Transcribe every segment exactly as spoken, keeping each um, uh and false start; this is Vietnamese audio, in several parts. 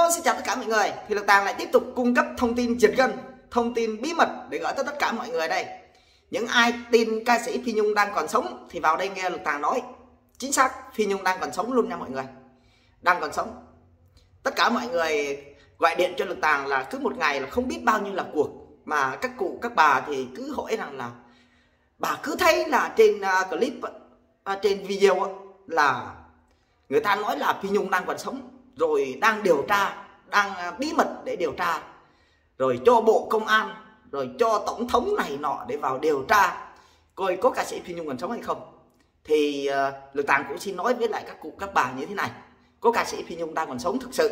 Hello, xin chào tất cả mọi người. Thì Lực Tàng lại tiếp tục cung cấp thông tin giật gân, thông tin bí mật để gửi tới tất cả mọi người đây. Những ai tin ca sĩ Phi Nhung đang còn sống thì vào đây nghe Lực Tàng nói. Chính xác, Phi Nhung đang còn sống luôn nha mọi người. Đang còn sống. Tất cả mọi người gọi điện cho Lực Tàng là cứ một ngày là không biết bao nhiêu là cuộc. Mà các cụ, các bà thì cứ hỏi rằng là bà cứ thấy là trên uh, clip, uh, trên video uh, là người ta nói là Phi Nhung đang còn sống, rồi đang điều tra, đang bí mật để điều tra, rồi cho Bộ Công an, rồi cho Tổng thống này nọ để vào điều tra coi có ca sĩ Phi Nhung còn sống hay không. Thì uh, Lực Tàng cũng xin nói với lại các cụ các bà như thế này: có ca sĩ Phi Nhung đang còn sống thực sự.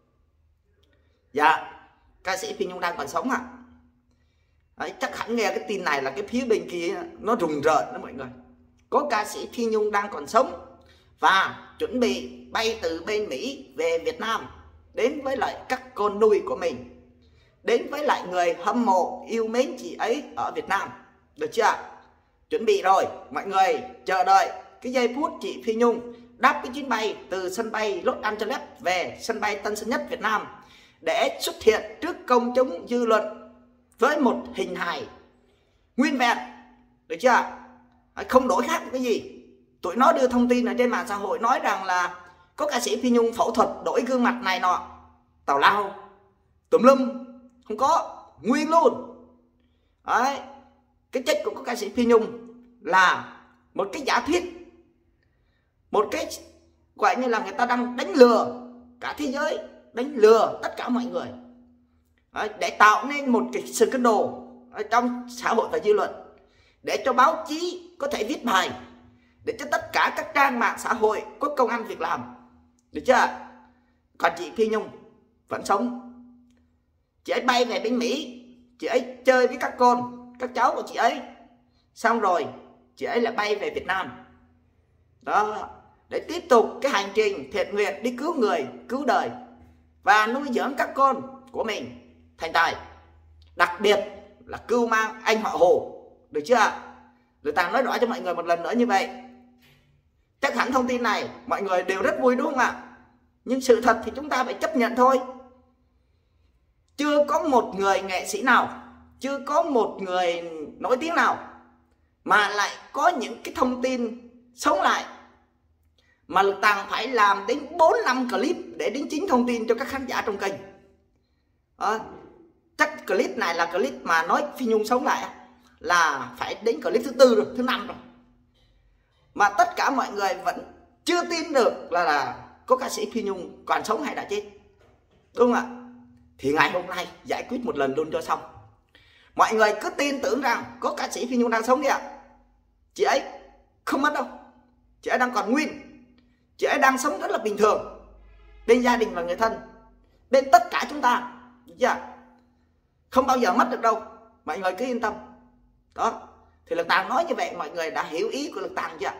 Dạ, ca sĩ Phi Nhung đang còn sống ạ. À. Đấy, chắc hẳn nghe cái tin này là cái phía bên kia nó rùng rợn đó mọi người. Có ca sĩ Phi Nhung đang còn sống và chuẩn bị bay từ bên Mỹ về Việt Nam, đến với lại các con nuôi của mình, đến với lại người hâm mộ yêu mến chị ấy ở Việt Nam. Được chưa? Chuẩn bị rồi, mọi người chờ đợi cái giây phút chị Phi Nhung đáp cái chuyến bay từ sân bay Los Angeles về sân bay Tân Sơn Nhất Việt Nam để xuất hiện trước công chúng dư luận với một hình hài nguyên vẹn. Được chưa? Không đổi khác cái gì. Tụi nó đưa thông tin ở trên mạng xã hội nói rằng là có ca sĩ Phi Nhung phẫu thuật đổi gương mặt này nọ, tào lao tùm lum. Không có, nguyên luôn. Đấy, cái chết của ca sĩ Phi Nhung là một cái giả thuyết, một cái gọi như là người ta đang đánh lừa cả thế giới, đánh lừa tất cả mọi người. Đấy, để tạo nên một cái scandal ở trong xã hội và dư luận, để cho báo chí có thể viết bài, để cho tất cả các trang mạng xã hội có công ăn việc làm. Được chưa? Còn chị Phi Nhung vẫn sống. Chị ấy bay về bên Mỹ, chị ấy chơi với các con, các cháu của chị ấy, xong rồi chị ấy lại bay về Việt Nam đó, để tiếp tục cái hành trình thiện nguyện đi cứu người, cứu đời và nuôi dưỡng các con của mình thành tài, đặc biệt là cưu mang anh họ Hồ. Được chưa? Lực Tàng nói rõ cho mọi người một lần nữa như vậy. Chắc hẳn thông tin này mọi người đều rất vui đúng không ạ? Nhưng sự thật thì chúng ta phải chấp nhận thôi. Chưa có một người nghệ sĩ nào, chưa có một người nổi tiếng nào mà lại có những cái thông tin sống lại mà Lực Tàng phải làm đến bốn năm clip để đính chính thông tin cho các khán giả trong kênh. À, chắc clip này là clip mà nói Phi Nhung sống lại là phải đến clip thứ tư rồi, thứ năm rồi, mà tất cả mọi người vẫn chưa tin được là, là có ca sĩ Phi Nhung còn sống hay đã chết. Đúng không ạ? Thì ngày hôm nay giải quyết một lần luôn cho xong. Mọi người cứ tin tưởng rằng có ca sĩ Phi Nhung đang sống đi ạ. Chị ấy không mất đâu. Chị ấy đang còn nguyên. Chị ấy đang sống rất là bình thường bên gia đình và người thân, bên tất cả chúng ta. Được chưa? Không bao giờ mất được đâu. Mọi người cứ yên tâm. Đó. Thì Lực Tàng nói như vậy mọi người đã hiểu ý của Lực Tàng chưa?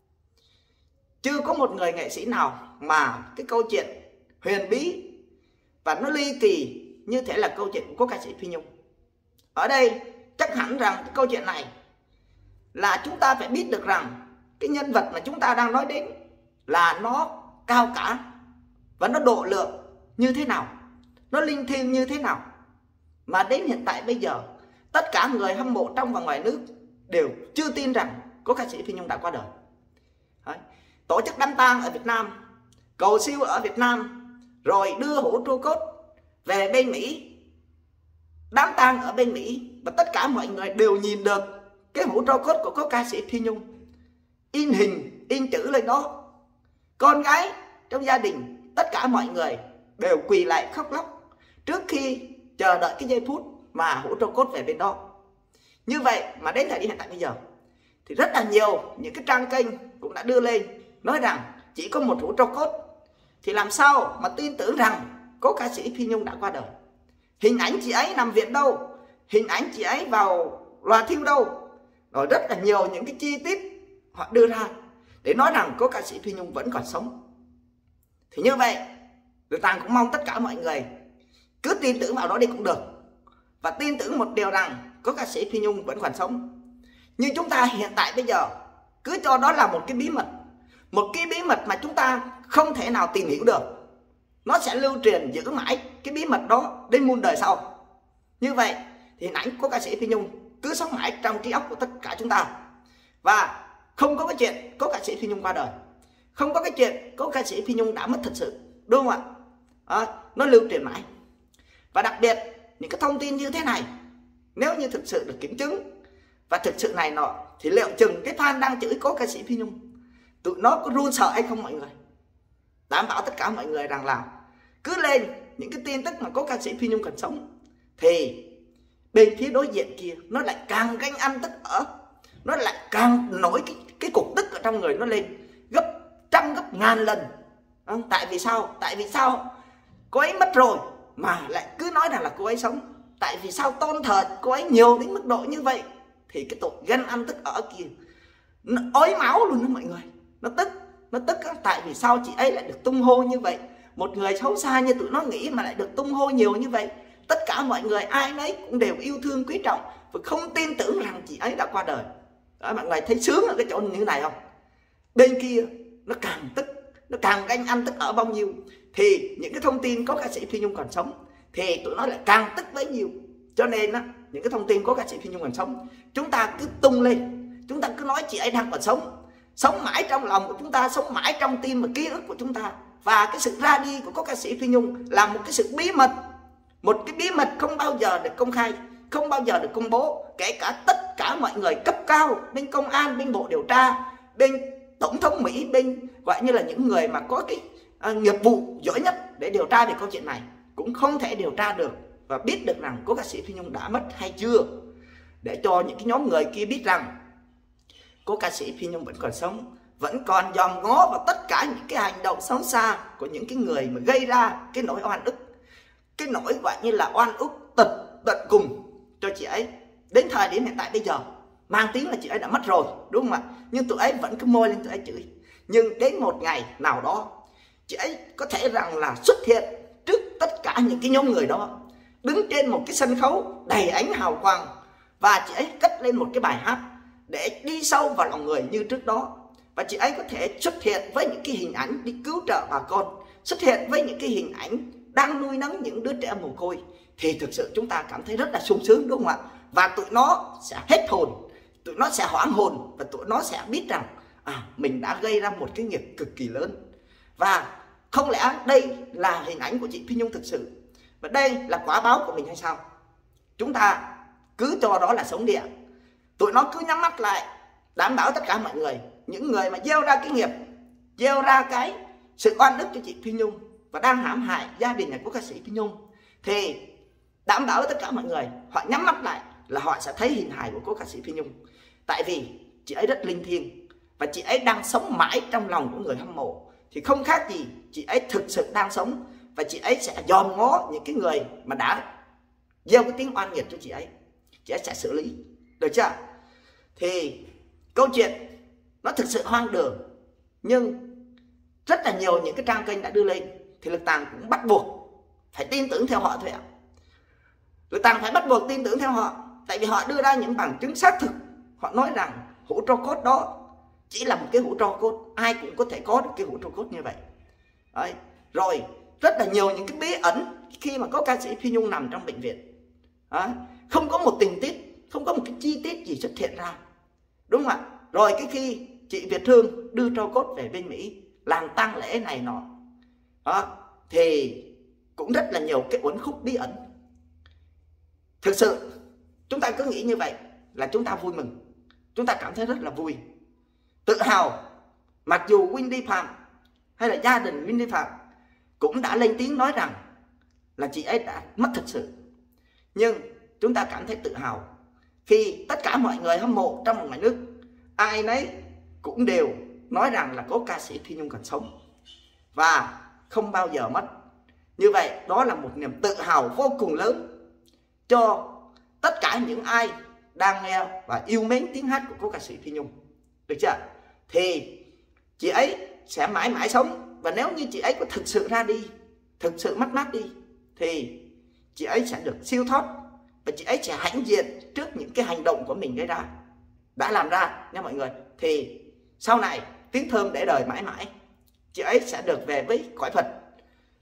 Chưa có một người nghệ sĩ nào mà cái câu chuyện huyền bí và nó ly kỳ như thế là câu chuyện của ca sĩ Phi Nhung. Ở đây chắc hẳn rằng cái câu chuyện này là chúng ta phải biết được rằng cái nhân vật mà chúng ta đang nói đến là nó cao cả và nó độ lượng như thế nào, nó linh thiêng như thế nào, mà đến hiện tại bây giờ tất cả người hâm mộ trong và ngoài nước đều chưa tin rằng có ca sĩ Phi Nhung đã qua đời. Đấy. Tổ chức đám tang ở Việt Nam, cầu siêu ở Việt Nam, rồi đưa hũ tro cốt về bên Mỹ, đám tang ở bên Mỹ, và tất cả mọi người đều nhìn được cái hũ tro cốt của có ca sĩ Phi Nhung, in hình, in chữ lên đó. Con gái trong gia đình, tất cả mọi người đều quỳ lại khóc lóc trước khi chờ đợi cái giây phút mà hũ tro cốt về bên đó. Như vậy mà đến thời điểm hiện tại bây giờ thì rất là nhiều những cái trang kênh cũng đã đưa lên nói rằng chỉ có một hũ tro cốt, thì làm sao mà tin tưởng rằng có ca sĩ Phi Nhung đã qua đời. Hình ảnh chị ấy nằm viện đâu, hình ảnh chị ấy vào lò thiêu đâu, rồi rất là nhiều những cái chi tiết họ đưa ra để nói rằng có ca sĩ Phi Nhung vẫn còn sống. Thì như vậy Lực Tàng cũng mong tất cả mọi người cứ tin tưởng vào đó đi cũng được, và tin tưởng một điều rằng có ca sĩ Phi Nhung vẫn còn sống. Nhưng chúng ta hiện tại bây giờ cứ cho đó là một cái bí mật, một cái bí mật mà chúng ta không thể nào tìm hiểu được. nó sẽ lưu truyền giữ mãi cái bí mật đó đến muôn đời sau. Như vậy thì hình ảnh của ca sĩ Phi Nhung cứ sống mãi trong trí óc của tất cả chúng ta. Và không có cái chuyện có ca sĩ Phi Nhung qua đời, không có cái chuyện có ca sĩ Phi Nhung đã mất thật sự, đúng không ạ? À, nó lưu truyền mãi. Và đặc biệt những cái thông tin như thế này, nếu như thực sự được kiểm chứng và thực sự này nọ, thì liệu chừng cái fan đang chửi có ca sĩ Phi Nhung, tụi nó có run sợ hay không mọi người? Đảm bảo tất cả mọi người rằng là cứ lên những cái tin tức mà có ca sĩ Phi Nhung còn sống, thì bên phía đối diện kia nó lại càng ganh ăn tức ở, nó lại càng nổi cái, cái cục tức ở trong người nó lên gấp trăm gấp ngàn lần. À, tại vì sao? Tại vì sao cô ấy mất rồi mà lại cứ nói rằng là cô ấy sống? Tại vì sao tôn thờ cô ấy nhiều đến mức độ như vậy? Thì cái tội ganh ăn tức ở kia nó ói máu luôn đó mọi người. Nó tức, nó tức đó. Tại vì sao chị ấy lại được tung hô như vậy? Một người xấu xa như tụi nó nghĩ mà lại được tung hô nhiều như vậy. Tất cả mọi người ai nấy cũng đều yêu thương quý trọng và không tin tưởng rằng chị ấy đã qua đời. Đó, mọi người thấy sướng ở cái chỗ như thế này không? Bên kia nó càng tức, nó càng ganh ăn tức ở bao nhiêu, thì những cái thông tin có ca sĩ Phi Nhung còn sống thì tụi nó lại càng tức bấy nhiêu. Cho nên á, những cái thông tin có ca sĩ Phi Nhung còn sống, chúng ta cứ tung lên, chúng ta cứ nói chị ấy đang còn sống, sống mãi trong lòng của chúng ta, sống mãi trong tim và ký ức của chúng ta. Và cái sự ra đi của có ca sĩ Phi Nhung là một cái sự bí mật, một cái bí mật không bao giờ được công khai, không bao giờ được công bố. Kể cả tất cả mọi người cấp cao, bên công an, bên bộ điều tra, bên tổng thống Mỹ, bên gọi như là những người mà có cái uh, nghiệp vụ giỏi nhất để điều tra về câu chuyện này, cũng không thể điều tra được và biết được rằng có ca sĩ Phi Nhung đã mất hay chưa, để cho những cái nhóm người kia biết rằng có ca sĩ Phi Nhung vẫn còn sống, vẫn còn dòm ngó vào tất cả những cái hành động xấu xa của những cái người mà gây ra cái nỗi oan ức, cái nỗi gọi như là oan ức tận tận cùng cho chị ấy. Đến thời điểm hiện tại bây giờ mang tiếng là chị ấy đã mất rồi, đúng không ạ? Nhưng tụi ấy vẫn cứ môi lên tụi ấy chửi. Nhưng đến một ngày nào đó chị ấy có thể rằng là xuất hiện trước tất cả những cái nhóm người đó, đứng trên một cái sân khấu đầy ánh hào quang, và chị ấy cất lên một cái bài hát để đi sâu vào lòng người như trước đó. Và chị ấy có thể xuất hiện với những cái hình ảnh đi cứu trợ bà con, xuất hiện với những cái hình ảnh đang nuôi nấng những đứa trẻ mồ côi, thì thực sự chúng ta cảm thấy rất là sung sướng, đúng không ạ? Và tụi nó sẽ hết hồn, tụi nó sẽ hoảng hồn, và tụi nó sẽ biết rằng à, mình đã gây ra một cái nghiệp cực kỳ lớn. Và không lẽ đây là hình ảnh của chị Phi Nhung thực sự, và đây là quả báo của mình hay sao? Chúng ta cứ cho đó là sống địa. Tụi nó cứ nhắm mắt lại, đảm bảo tất cả mọi người, những người mà gieo ra cái nghiệp, gieo ra cái sự oan ức cho chị Phi Nhung và đang hãm hại gia đình này của ca sĩ Phi Nhung, thì đảm bảo tất cả mọi người họ nhắm mắt lại là họ sẽ thấy hình hài của cô ca sĩ Phi Nhung. Tại vì chị ấy rất linh thiêng và chị ấy đang sống mãi trong lòng của người hâm mộ, thì không khác gì chị ấy thực sự đang sống, và chị ấy sẽ dòm ngó những cái người mà đã gieo cái tiếng oan nghiệt cho chị ấy, chị ấy sẽ xử lý, được chưa? Thì câu chuyện nó thực sự hoang đường, nhưng rất là nhiều những cái trang kênh đã đưa lên thì Lực Tàng cũng bắt buộc phải tin tưởng theo họ thôi ạ. Lực Tàng phải bắt buộc tin tưởng theo họ, tại vì họ đưa ra những bằng chứng xác thực. Họ nói rằng hũ tro cốt đó chỉ là một cái hũ tro cốt, ai cũng có thể có được cái hũ tro cốt như vậy. Đấy. Rồi rất là nhiều những cái bí ẩn khi mà có ca sĩ Phi Nhung nằm trong bệnh viện. Đấy. Không có một tình tiết, không có một cái chi tiết gì xuất hiện ra, đúng không ạ? Rồi cái khi chị Việt Hương đưa tro cốt về bên Mỹ làm tang lễ này nọ, đó, thì cũng rất là nhiều cái uẩn khúc bí ẩn. Thực sự chúng ta cứ nghĩ như vậy là chúng ta vui mừng, chúng ta cảm thấy rất là vui, tự hào. Mặc dù Wendy Phạm hay là gia đình Wendy Phạm cũng đã lên tiếng nói rằng là chị ấy đã mất thật sự, nhưng chúng ta cảm thấy tự hào khi tất cả mọi người hâm mộ trong và ngoài nước ai nấy cũng đều nói rằng là có ca sĩ Phi Nhung còn sống và không bao giờ mất. Như vậy đó là một niềm tự hào vô cùng lớn cho tất cả những ai đang nghe và yêu mến tiếng hát của cô ca sĩ Phi Nhung, được chưa? Thì chị ấy sẽ mãi mãi sống, và nếu như chị ấy có thực sự ra đi, thực sự mất mát đi, thì chị ấy sẽ được siêu thoát và chị ấy sẽ hãnh diện trước những cái hành động của mình gây ra, đã làm ra nha mọi người. Thì sau này tiếng thơm để đời mãi mãi, chị ấy sẽ được về với cõi Phật.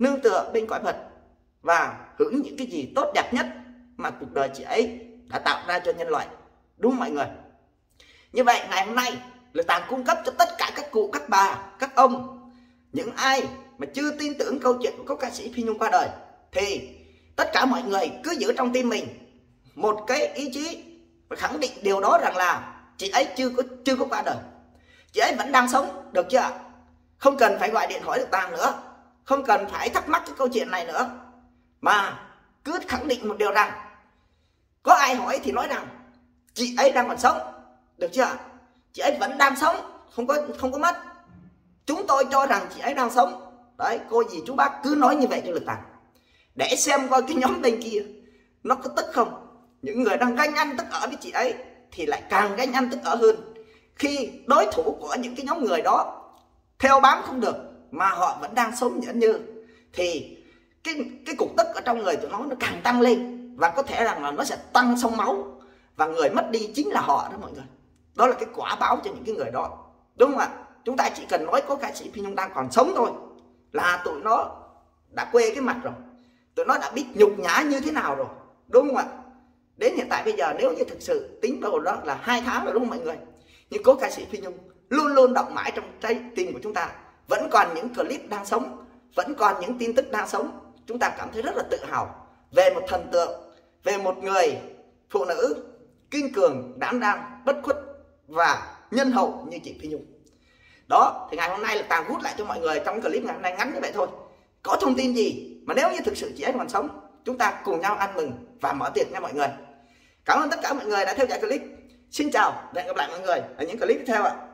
nương tựa bên cõi Phật và hưởng những cái gì tốt đẹp nhất mà cuộc đời chị ấy đã tạo ra cho nhân loại, đúng không mọi người? Như vậy ngày hôm nay Lực Tàng cung cấp cho tất cả các cụ, các bà, các ông, những ai mà chưa tin tưởng câu chuyện của cố ca sĩ Phi Nhung qua đời, thì tất cả mọi người cứ giữ trong tim mình một cái ý chí và khẳng định điều đó, rằng là chị ấy chưa có chưa có qua đời, chị ấy vẫn đang sống, được chưa ạ? Không cần phải gọi điện hỏi Lực Tàng nữa, không cần phải thắc mắc cái câu chuyện này nữa, mà cứ khẳng định một điều rằng có ai hỏi thì nói rằng chị ấy đang còn sống, được chưa ạ? Chị ấy vẫn đang sống, không có không có mất. Chúng tôi cho rằng chị ấy đang sống. Đấy, cô dì chú bác cứ nói như vậy cho Lực Tàng, để xem coi cái nhóm bên kia nó có tức không. Những người đang ganh ăn tức ở với chị ấy thì lại càng ganh ăn tức ở hơn, khi đối thủ của những cái nhóm người đó theo bám không được mà họ vẫn đang sống nhẫn như, thì cái cái cục tức ở trong người tụi nó nó càng tăng lên, và có thể rằng là nó sẽ tăng sông máu, và người mất đi chính là họ đó mọi người. Đó là cái quả báo cho những cái người đó, đúng không ạ? Chúng ta chỉ cần nói có ca sĩ Phi Nhung đang còn sống thôi là tụi nó đã quê cái mặt rồi, tụi nó đã biết nhục nhã như thế nào rồi, đúng không ạ? Đến hiện tại bây giờ nếu như thực sự tính vào đó là hai tháng rồi, đúng không mọi người? Nhưng cố ca sĩ Phi Nhung luôn luôn động mãi trong trái tim của chúng ta, vẫn còn những clip đang sống, vẫn còn những tin tức đang sống. Chúng ta cảm thấy rất là tự hào về một thần tượng, về một người phụ nữ kiên cường, đảm đang, bất khuất và nhân hậu như chị Phi Nhung. Đó, thì ngày hôm nay là Tàng hút lại cho mọi người trong clip ngày hôm nay ngắn như vậy thôi. Có thông tin gì mà nếu như thực sự chị ấy còn sống, chúng ta cùng nhau ăn mừng và mở tiệc nha mọi người. Cảm ơn tất cả mọi người đã theo dõi clip. Xin chào và hẹn gặp lại mọi người ở những clip tiếp theo ạ.